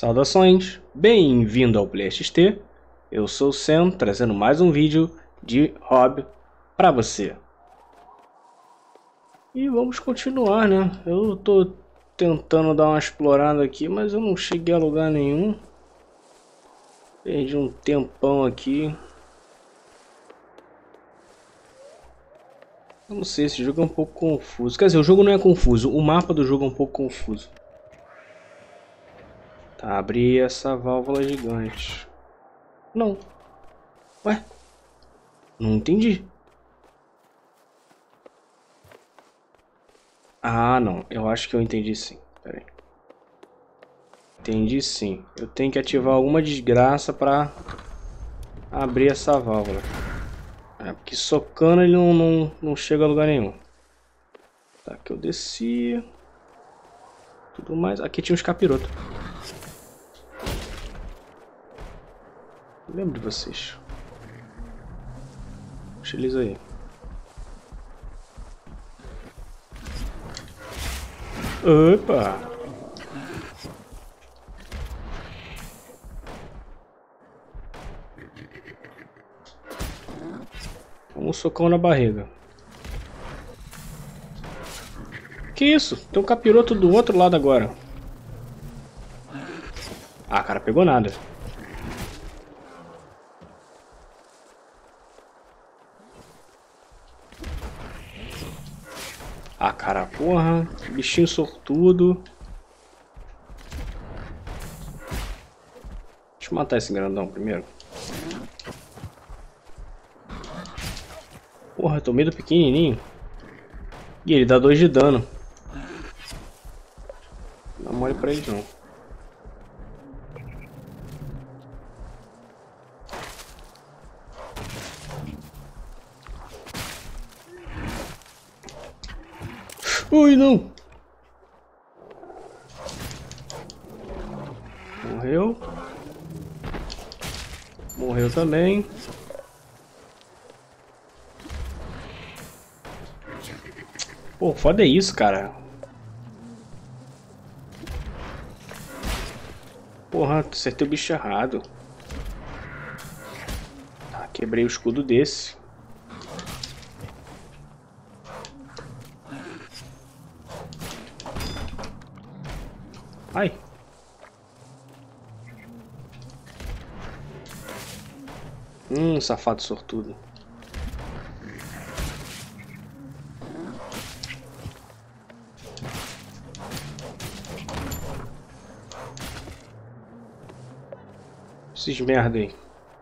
Saudações, bem-vindo ao PlayXT. Eu sou o Sam, trazendo mais um vídeo de hobby para você. E vamos continuar, né? Eu tô tentando dar uma explorada aqui, mas eu não cheguei a lugar nenhum. Perdi um tempão aqui. Eu não sei, esse jogo é um pouco confuso. Quer dizer, o jogo não é confuso, o mapa do jogo é um pouco confuso. Tá, abri essa válvula gigante. Não. Ué? Não entendi. Ah, não. Eu acho que eu entendi sim. Pera aí. Entendi sim. Eu tenho que ativar alguma desgraça pra abrir essa válvula. É, porque socando ele não chega a lugar nenhum. Tá, aqui eu desci. Tudo mais. Aqui tinha uns capirotos. Lembro de vocês. Puxa eles aí. Opa! Um socão na barriga. Que isso? Tem um capiroto do outro lado agora. Ah, cara, pegou nada. Ah, cara, porra. Bichinho sortudo. Deixa eu matar esse grandão primeiro. Porra, eu tomei do pequenininho. E ele dá 2 de dano. Não dá mole pra ele não. Ui, não! Morreu. Morreu também. Pô, foda é isso, cara. Porra, acertei o bicho errado. Tá, quebrei o escudo desse. Ai. Safado sortudo. Esses merda aí.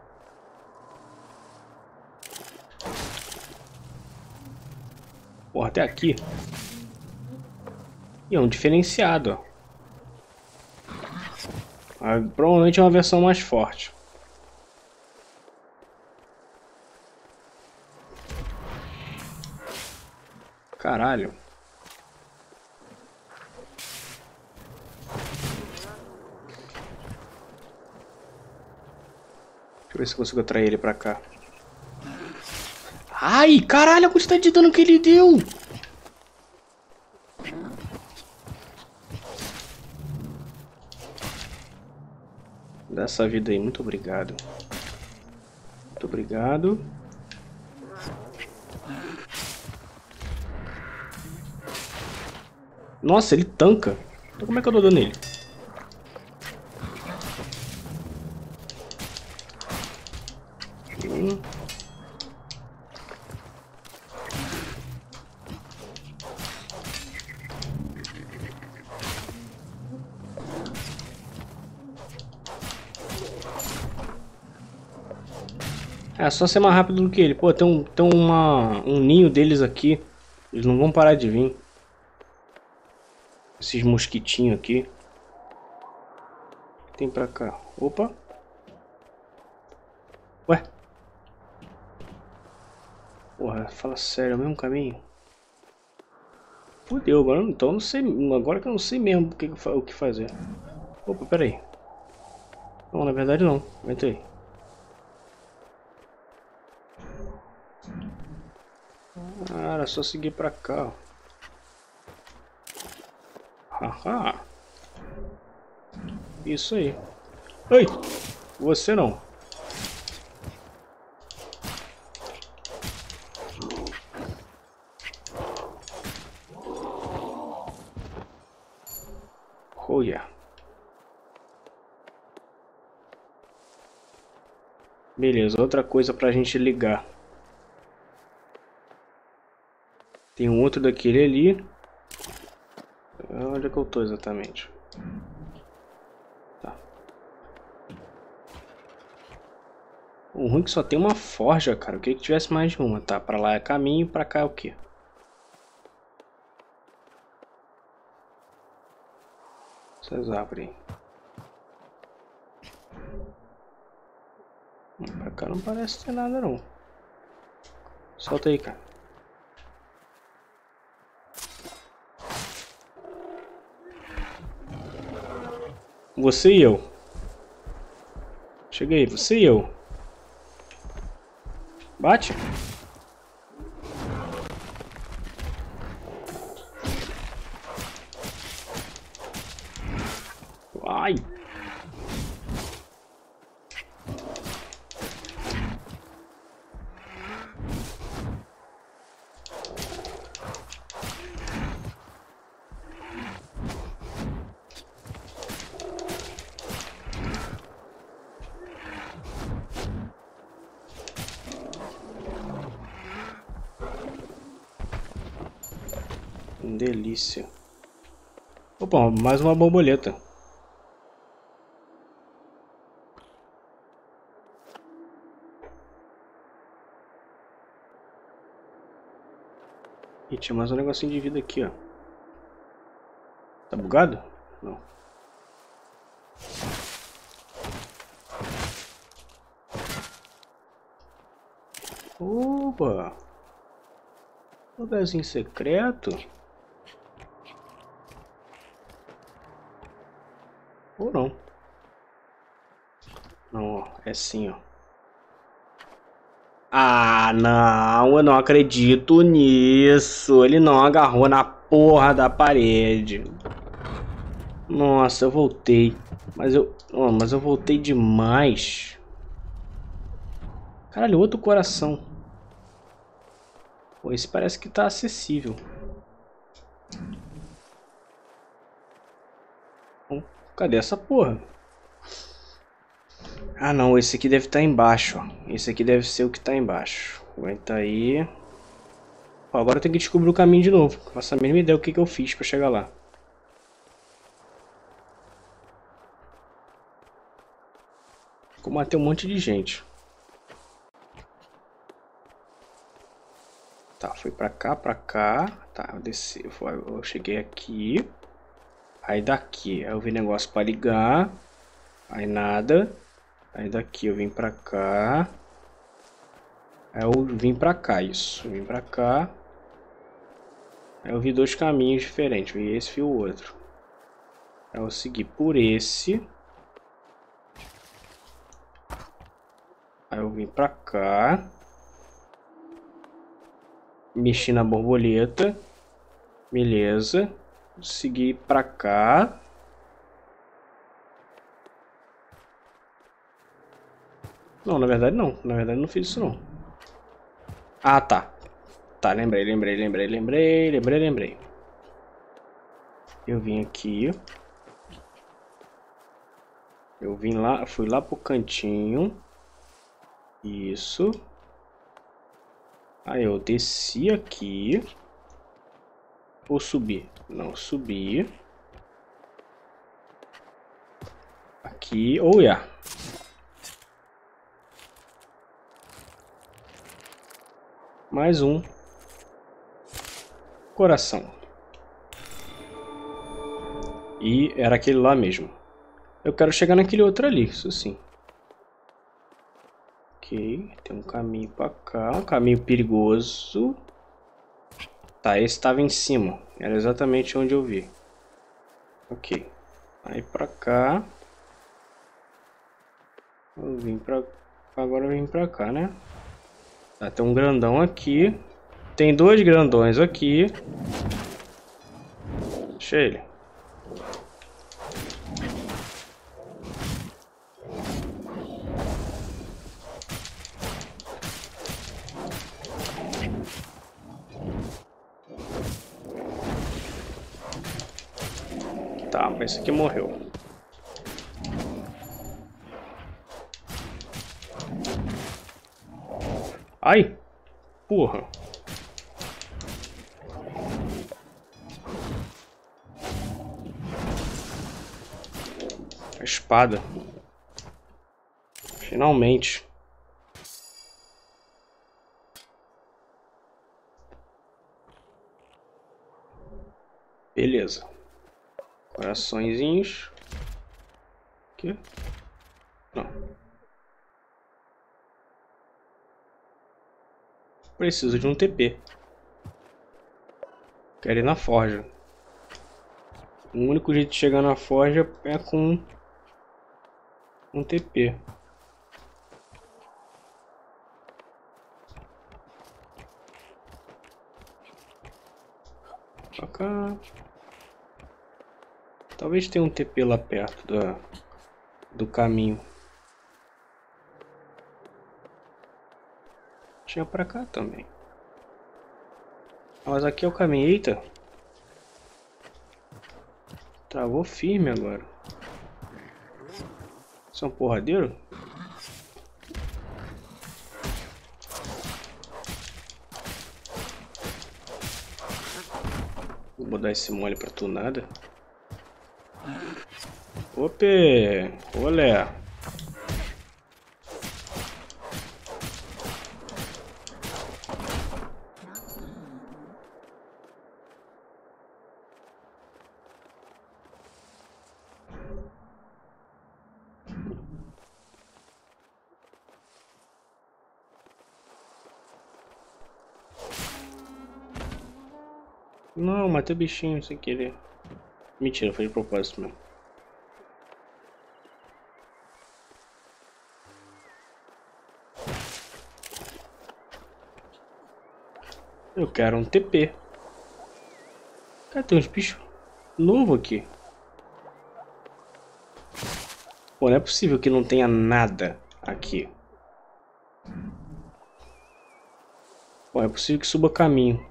Porra, até aqui. E é um diferenciado, ó. Ah, provavelmente é uma versão mais forte. Caralho. Deixa eu ver se eu consigo atrair ele pra cá. Ai, caralho, a quantidade de dano que ele deu! Dá essa vida aí, muito obrigado. Muito obrigado. Nossa, ele tanca. Então como é que eu dou dano nele? É só ser mais rápido do que ele. Pô, tem um ninho deles aqui. Eles não vão parar de vir. Esses mosquitinhos aqui. O que tem pra cá? Opa. Ué. Porra, fala sério, é o mesmo caminho? Fudeu, agora então eu não sei. Agora que eu não sei mesmo o que fazer. Opa, pera aí. Não, na verdade não. Aguenta aí. Ah, era só seguir pra cá, ó. Haha. Isso aí. Ai! Você não. Oh yeah. Beleza, outra coisa pra gente ligar. Tem um outro daquele ali. Onde é que eu tô exatamente? Tá. O ruim é que só tem uma forja, cara. Eu queria que tivesse mais de uma. Tá, pra lá é caminho, pra cá é o quê? Essas árvores aí. Pra cá não parece ter nada não. Solta aí, cara. Você e eu. Cheguei, você e eu. Bate. Ai. Delícia. Opa, mais uma borboleta. E tinha mais um negocinho de vida aqui, ó. Tá bugado? Não. Opa! Lugarzinho secreto? Ou não? Não, ó, é sim, ó. Ah, não, eu não acredito nisso. Ele não agarrou na porra da parede. Nossa, eu voltei. Mas eu voltei demais. Caralho, outro coração. Pô, esse parece que tá acessível. Cadê essa porra? Ah não, esse aqui deve estar embaixo, ó. Esse aqui deve ser o que tá embaixo. Aguenta aí. Ó, agora eu tenho que descobrir o caminho de novo. Não faço a mínima ideia o que eu fiz pra chegar lá. Vou matar um monte de gente. Tá, foi pra cá, pra cá. Tá, eu desci. Eu cheguei aqui. Aí daqui eu vi negócio pra ligar. Aí nada. Aí daqui eu vim pra cá. Aí eu vim pra cá, isso. Eu vim pra cá. Aí eu vi dois caminhos diferentes. Vi esse e o outro. Aí eu segui por esse. Aí eu vim pra cá. Mexi na borboleta. Beleza. Segui pra cá. Não, na verdade não. Na verdade não fiz isso não. Ah, tá. Tá, lembrei. Eu vim aqui. Eu vim lá, fui lá pro cantinho. Isso. Aí eu desci aqui. Ou subi? Não, subi. Aqui, oh yeah. Mais um coração. E era aquele lá mesmo. Eu quero chegar naquele outro ali, isso sim. Ok, tem um caminho pra cá, um caminho perigoso. Tá, esse estava em cima. Era exatamente onde eu vi. Ok. Aí pra cá. Eu vim pra... Agora eu vim pra cá, né? Tá, tem um grandão aqui. Tem dois grandões aqui. Deixa ele. Tá, mas esse aqui morreu. Ai! Porra! A espada. Finalmente. Beleza. Coraçõezinhos. Aqui. Não. Preciso de um TP. Quero ir na forja. O único jeito de chegar na forja é com um TP. Pra cá. Talvez tenha um TP lá perto do caminho. Tinha pra cá também. Mas aqui é o caminho. Eita! Travou firme agora. Isso é um porradeiro? Vou dar esse mole pra tu nada. Opa! Olé! Não, matei o bichinho sem querer. Mentira, foi de propósito mesmo. Eu quero um TP. Cara, tem uns bichos novos aqui. Pô, não é possível que não tenha nada aqui. Pô, é possível que suba caminho.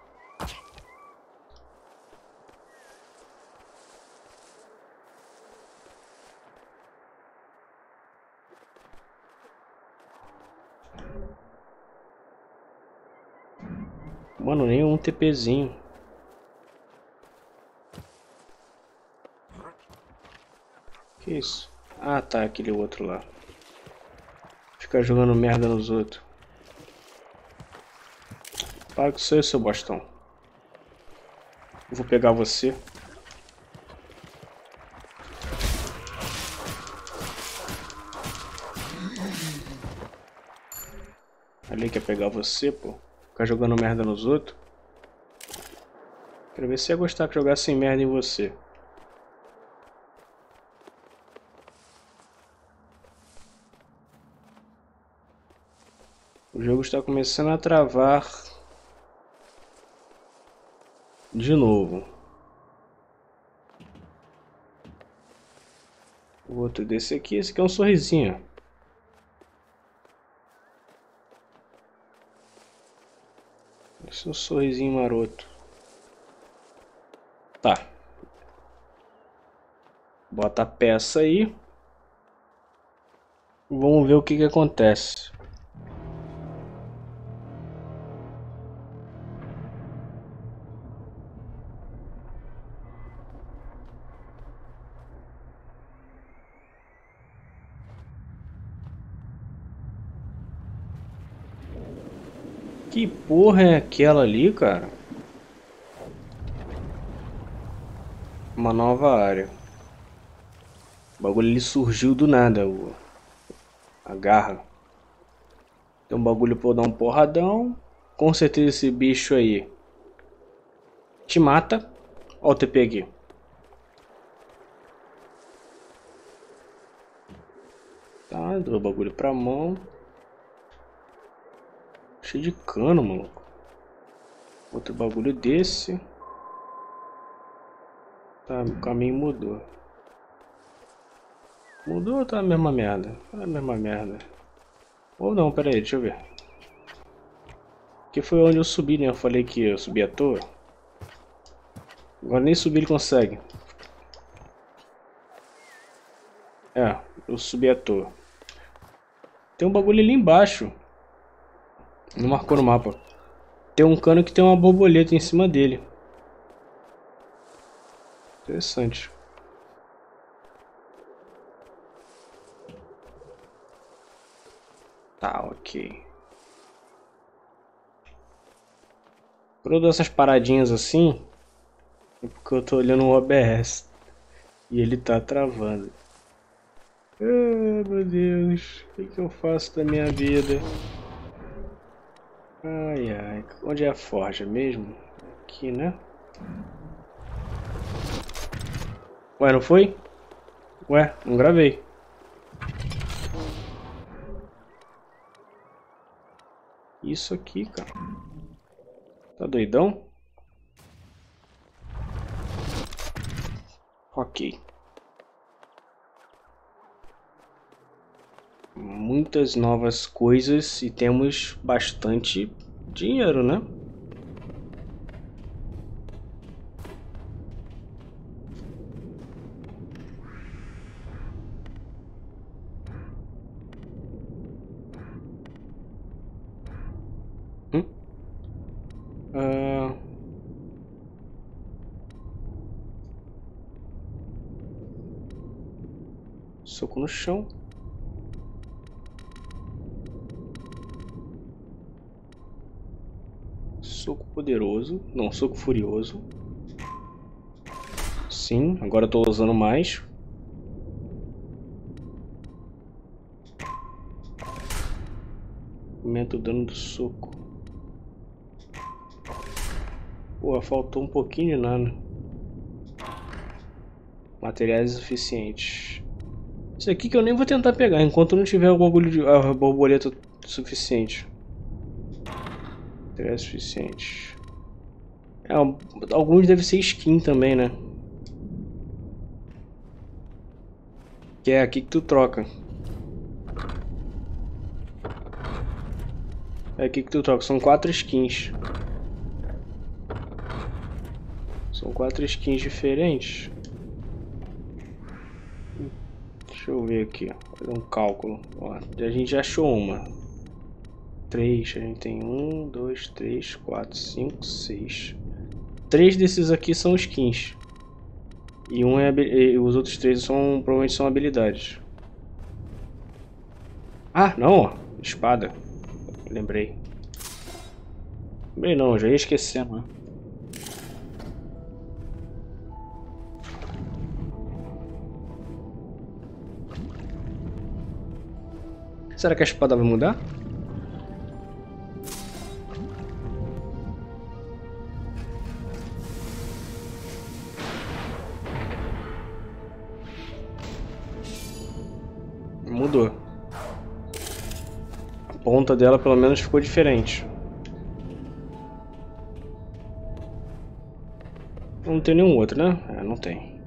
Mano, nem um TPzinho. Que isso? Ah, tá, aquele outro lá. Ficar jogando merda nos outros. Para com isso aí, seu bastão. Eu vou pegar você. Ali quer pegar você, pô. Ficar jogando merda nos outros. Quero ver se ia gostar de jogar sem merda em você. O jogo está começando a travar de novo. O outro desse aqui, esse aqui é um sorrisinho. Esse é um sorrisinho maroto. Tá. Bota a peça aí. Vamos ver o que acontece. Que porra é aquela ali, cara? Uma nova área. O bagulho ali surgiu do nada, a garra. Tem um bagulho pra eu dar um porradão. Com certeza esse bicho aí te mata. Ó o TP aqui. Tá, deu o bagulho pra mão. Cheio de cano, maluco. Outro bagulho desse. Tá, o caminho mudou. Mudou ou tá a mesma merda? É a mesma merda. Ou não, pera aí, deixa eu ver. Aqui foi onde eu subi, né? Eu falei que eu subi à toa. Agora nem subir ele consegue. Eu subi à toa. Tem um bagulho ali embaixo. Não marcou no mapa. Tem um cano que tem uma borboleta em cima dele. Interessante. Tá, ok. Quando eu dou essas paradinhas assim, é porque eu tô olhando o OBS. E ele tá travando. Ah, meu Deus. O que eu faço da minha vida? Ai, ai. Onde é a forja mesmo? Aqui, né? Ué, não foi? Ué, não gravei. Isso aqui, cara. Tá doidão? Ok. Muitas novas coisas e temos bastante dinheiro, né? Ah, soco no chão. Soco poderoso. Não, soco furioso. Sim, agora eu tô usando mais. Aumenta o dano do soco. Pô, faltou um pouquinho de nada. Materiais suficientes. Isso aqui que eu nem vou tentar pegar enquanto não tiver o bagulho de a borboleta suficiente. Materiais suficientes. É, alguns devem ser skin também, né? Que é aqui que tu troca. É aqui que tu troca. São 4 skins. São 4 skins diferentes. Deixa eu ver aqui, ó. Fazer um cálculo. Ó, a gente já achou uma. 3. A gente tem 1, 2, 3, 4, 5, 6. 3 desses aqui são skins. E os outros 3 provavelmente são habilidades. Ah, não, ó. Espada. Lembrei. Lembrei não, já ia esquecendo, né? Será que a espada vai mudar? Mudou. A ponta dela pelo menos ficou diferente. Não tem nenhum outro, né? É, não tem.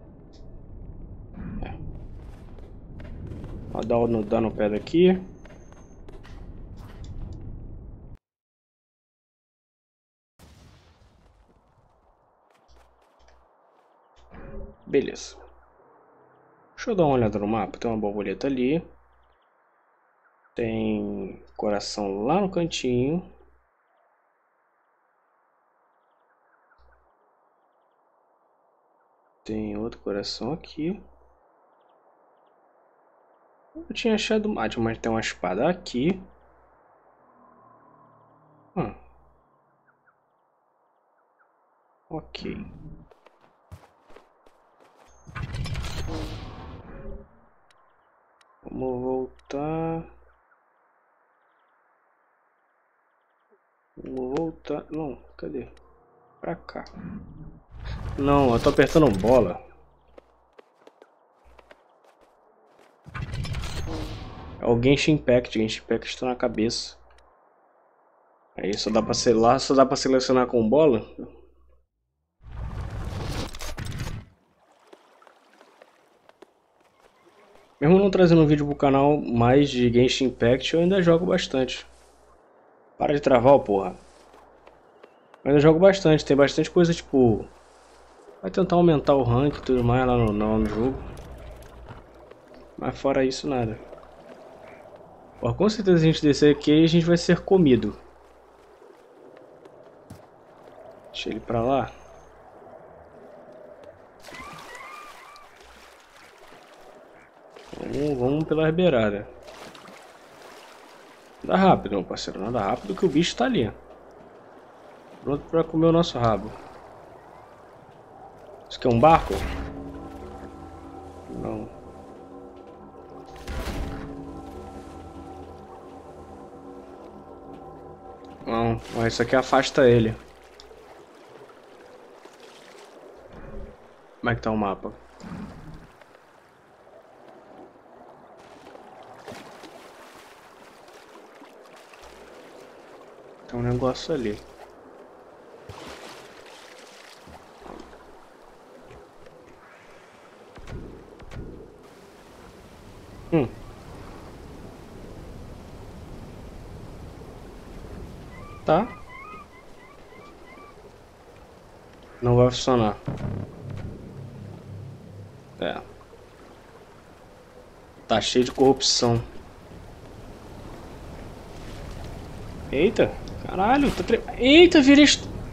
É. Ó, dá no pé daqui. Beleza. Deixa eu dar uma olhada no mapa. Tem uma borboleta ali. Tem coração lá no cantinho. Tem outro coração aqui. Eu tinha achado mate, mas tem uma espada aqui. Ok. Vamos voltar. Vamos voltar. Não, cadê? Pra cá. Não, eu tô apertando bola. É o Genshin Impact. Genshin Impact está na cabeça. Aí só dá pra selecionar com bola. Mesmo não trazendo um vídeo pro canal mais de Genshin Impact, eu ainda jogo bastante. Para de travar, porra. Eu ainda jogo bastante, tem bastante coisa tipo... Vai tentar aumentar o rank e tudo mais lá no jogo. Mas fora isso, nada. Ó, com certeza a gente descer aqui e a gente vai ser comido. Deixa ele pra lá. Vamos pela beirada. Nada rápido, meu parceiro. Nada rápido que o bicho tá ali. Pronto pra comer o nosso rabo. Isso aqui é um barco? Não. Não, isso aqui afasta ele. Como é que tá o mapa? Tem um negócio ali. Tá. Não vai funcionar. É. Tá cheio de corrupção. Eita. Caralho. Eita, virei...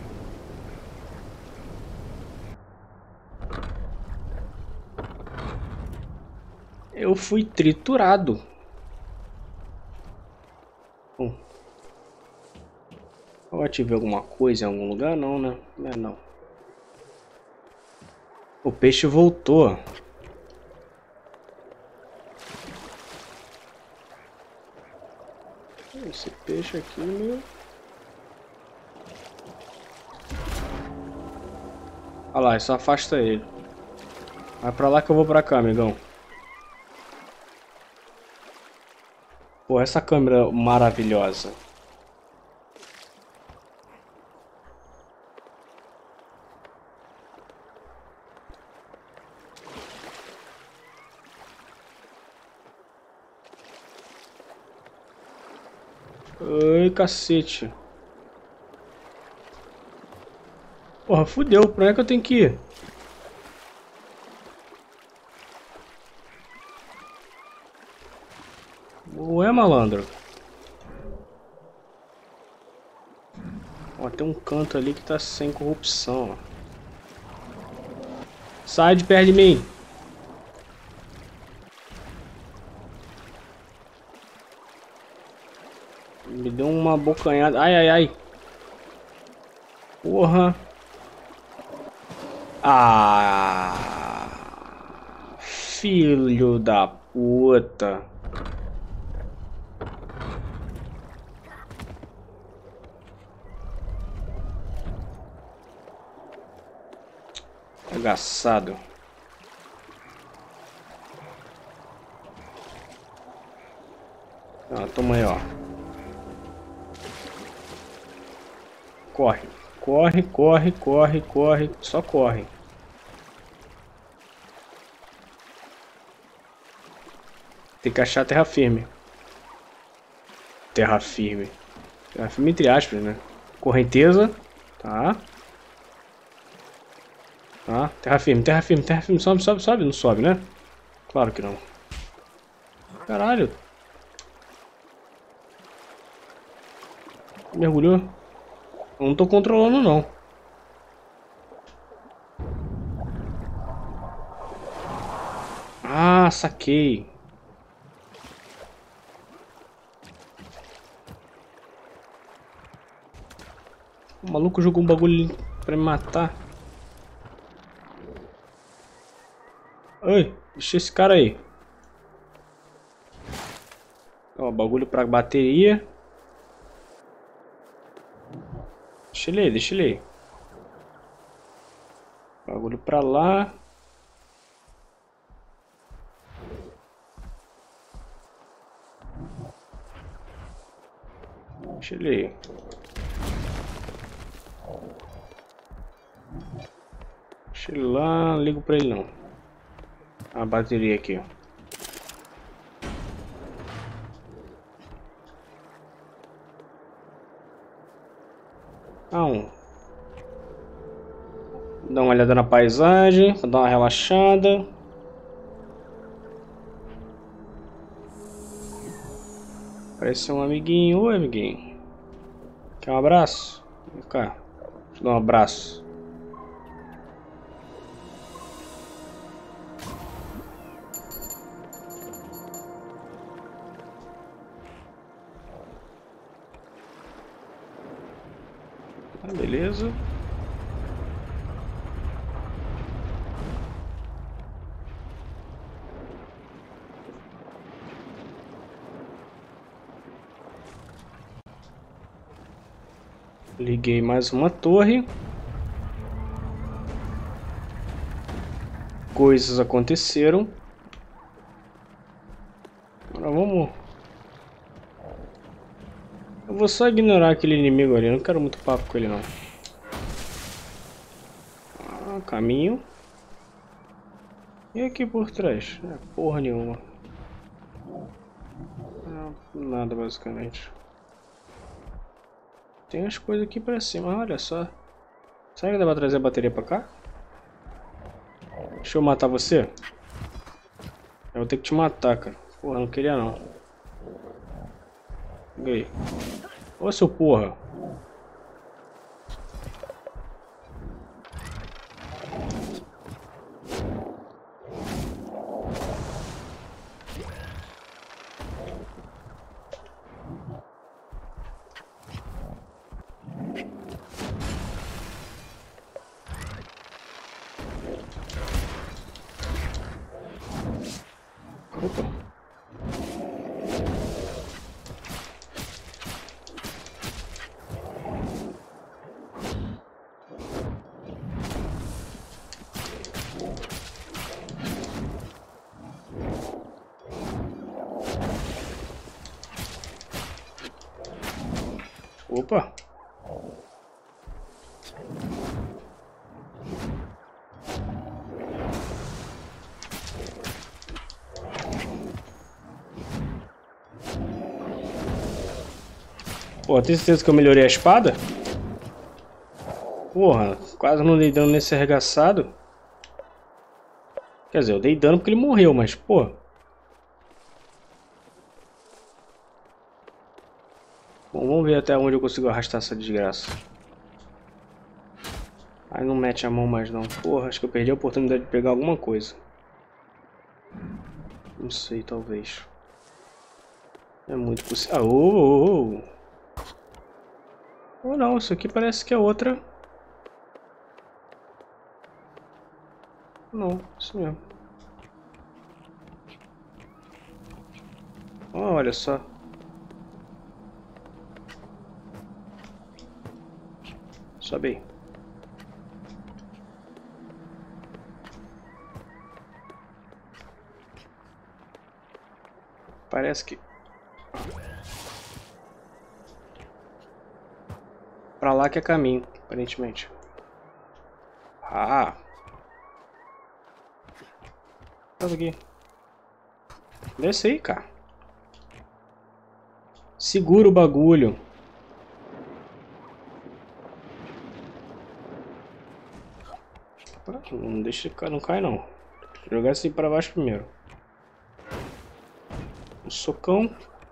Eu fui triturado. Eu ativei alguma coisa em algum lugar? Não, né? Não. O peixe voltou. Esse peixe aqui, meu... Olha lá, isso afasta ele. Vai pra lá que eu vou pra cá, amigão. Pô, essa câmera maravilhosa. Ai, cacete. Porra, fudeu. Pra onde é que eu tenho que ir? Ué, malandro. Ó, tem um canto ali que tá sem corrupção, ó. Sai de perto de mim. Me deu uma bocanhada. Ai, ai, ai. Porra. Ah. Filho da puta. Agaçado. Ah, toma aí, ó. Corre. Corre, corre, corre, corre. Só corre. Tem que achar terra firme. Terra firme. Terra firme entre aspas, né? Correnteza. Tá. Tá. Terra firme, terra firme, terra firme. Sobe, sobe, sobe. Não sobe, né? Claro que não. Caralho. Mergulhou. Eu não tô controlando, não. Ah, saquei. O maluco jogou um bagulho pra me matar. Oi, deixa esse cara aí. Ó, bagulho pra bateria. Deixa ele aí, deixa ele aí. Bagulho pra lá. Deixa ele aí. Deixa ele lá, não ligo pra ele não. A bateria aqui, ó. Dá uma olhada na paisagem, dar uma relaxada. Parece um amiguinho. Oi, amiguinho. Quer um abraço? Vem cá. Deixa eu dar um abraço. Tá, beleza. Liguei mais uma torre. Coisas aconteceram. Agora vamos... Eu vou só ignorar aquele inimigo ali. Eu não quero muito papo com ele, não. Ah, caminho. E aqui por trás? É porra nenhuma. Nada, basicamente. Tem as coisas aqui pra cima, olha só. Será que dá pra trazer a bateria pra cá? Deixa eu matar você? Eu vou ter que te matar, cara. Porra, não queria não. Peguei. Ô, seu porra. Opa. Opa. Pô, tem certeza que eu melhorei a espada? Porra, quase não dei dano nesse arregaçado. Quer dizer, eu dei dano porque ele morreu, mas, pô. Bom, vamos ver até onde eu consigo arrastar essa desgraça. Aí não mete a mão mais não. Porra, acho que eu perdi a oportunidade de pegar alguma coisa. Não sei, talvez. É muito possível. Ah, ou não, isso aqui parece que é outra. Não, isso mesmo. Oh, olha só. Sobe aí. Parece que... Pra lá que é caminho, aparentemente. Ah! Olha aqui. Desce aí, cara. Segura o bagulho. Não deixa, não cai não. Vou jogar esse pra baixo primeiro. Um socão.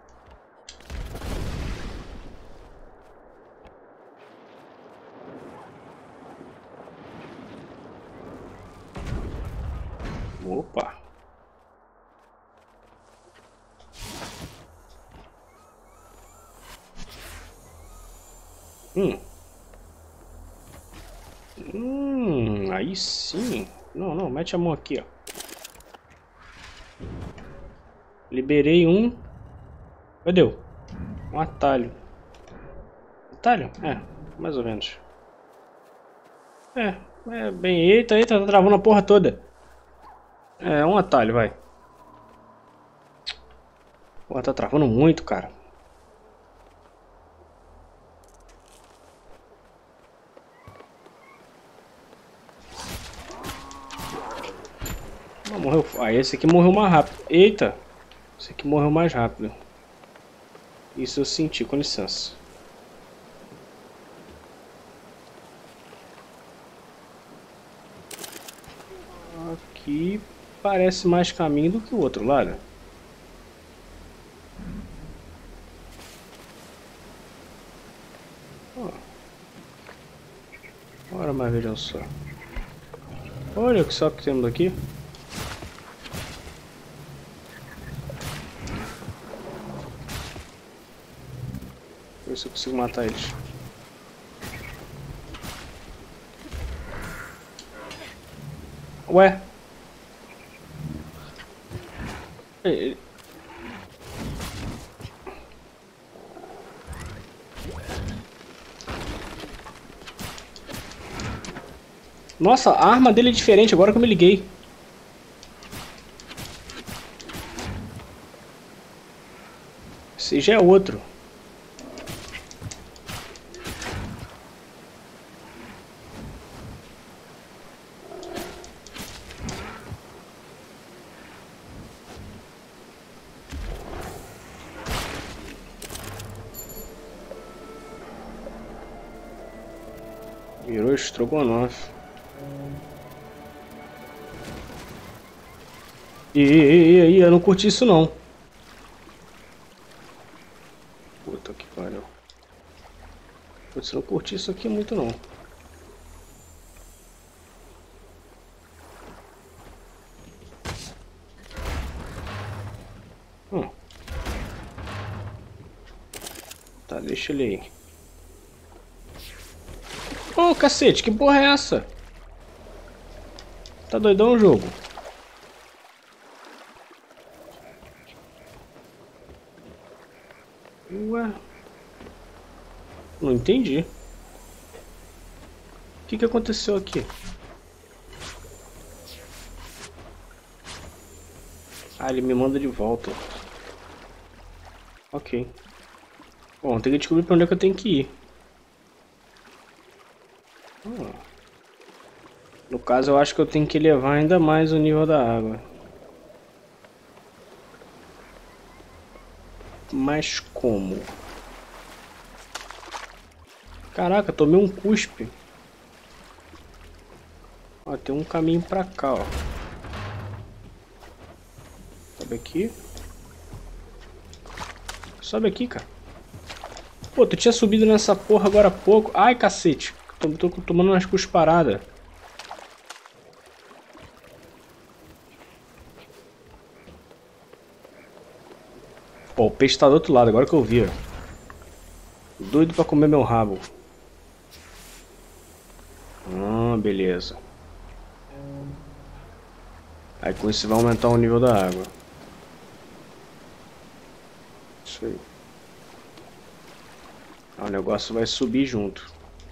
Opa. Aí sim. Não, não, mete a mão aqui, ó. Liberei um. Cadê? Um atalho. Atalho? É, mais ou menos. É bem... Eita, eita, tá travando a porra toda. É, um atalho, vai. Porra, tá travando muito, cara. Não, morreu. Ah, esse aqui morreu mais rápido. Eita. Esse aqui morreu mais rápido. Isso eu senti, com licença. Aqui parece mais caminho do que o outro lado. mas vejam só. Olha o que só que temos aqui. Vou ver se eu consigo matar eles. Ué? Nossa, a arma dele é diferente agora que eu me liguei. Esse já é outro. Virou estrogonofe. Eu não curti isso não. Puta que pariu. Putz, eu não curti isso aqui muito não. Tá, deixa ele aí. Oh, cacete, que porra é essa? Tá doidão o jogo? Ué? Não entendi. O que aconteceu aqui? Ah, ele me manda de volta. Ok. Bom, tem que descobrir pra onde é que eu tenho que ir. No caso, eu acho que eu tenho que elevar ainda mais o nível da água. Mas como? Caraca, tomei um cuspe. Ó, tem um caminho pra cá, ó. Sobe aqui. Sobe aqui, cara. Pô, tu tinha subido nessa porra agora há pouco. Ai, cacete. Tô tomando umas cusparadas. Pô, o peixe tá do outro lado, agora que eu vi, ó. Doido pra comer meu rabo. Beleza. Aí com isso vai aumentar o nível da água. Isso aí. O negócio vai subir junto.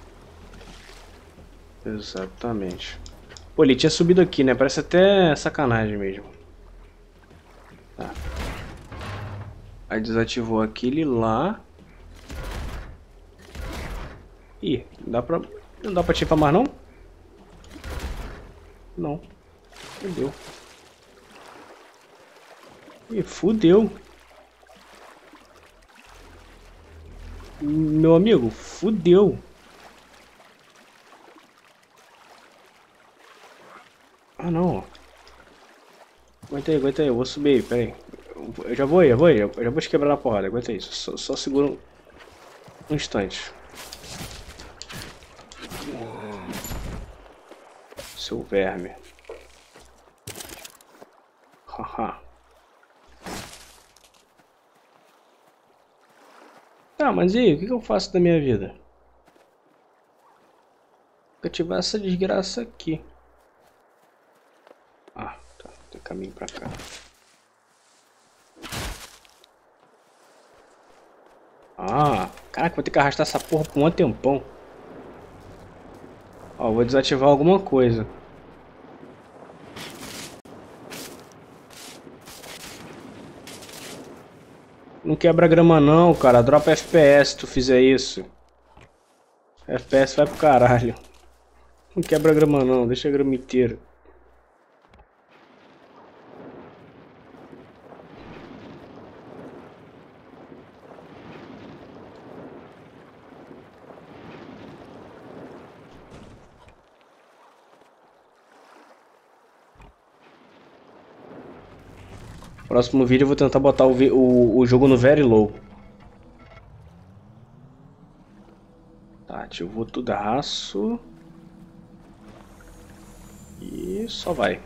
Exatamente. Pô, ele tinha subido aqui, né? Parece até sacanagem mesmo. Tá. Aí desativou aquele lá. Ih, não dá pra ativar mais não? Não. Fudeu. Ih, fudeu. Meu amigo, fudeu. Ah, não. Aguenta aí, eu vou subir aí, pera aí. Eu já vou te quebrar na porrada, aguenta aí. Só segura um instante. Seu verme. Haha. Tá, mas e aí, o que eu faço da minha vida? Vou ativar essa desgraça aqui. Ah, tá. Tem caminho pra cá. Ah, caraca, vou ter que arrastar essa porra por um tempão. Ó, vou desativar alguma coisa. Não quebra grama não, cara. Dropa FPS se tu fizer isso. FPS vai pro caralho. Não quebra grama não, deixa a grama inteira. Próximo vídeo eu vou tentar botar o jogo no very low. Tá, ativou tudo aço. e só vai.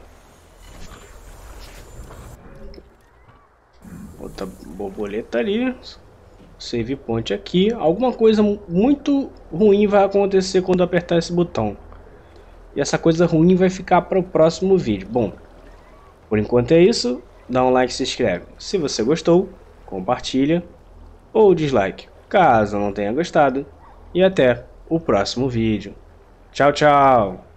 Outra borboleta ali. Save point aqui. Alguma coisa muito ruim vai acontecer quando apertar esse botão. E essa coisa ruim vai ficar para o próximo vídeo. Bom, por enquanto é isso. Dá um like e se inscreve. Se você gostou, compartilha ou dislike, caso não tenha gostado. E até o próximo vídeo. Tchau, tchau!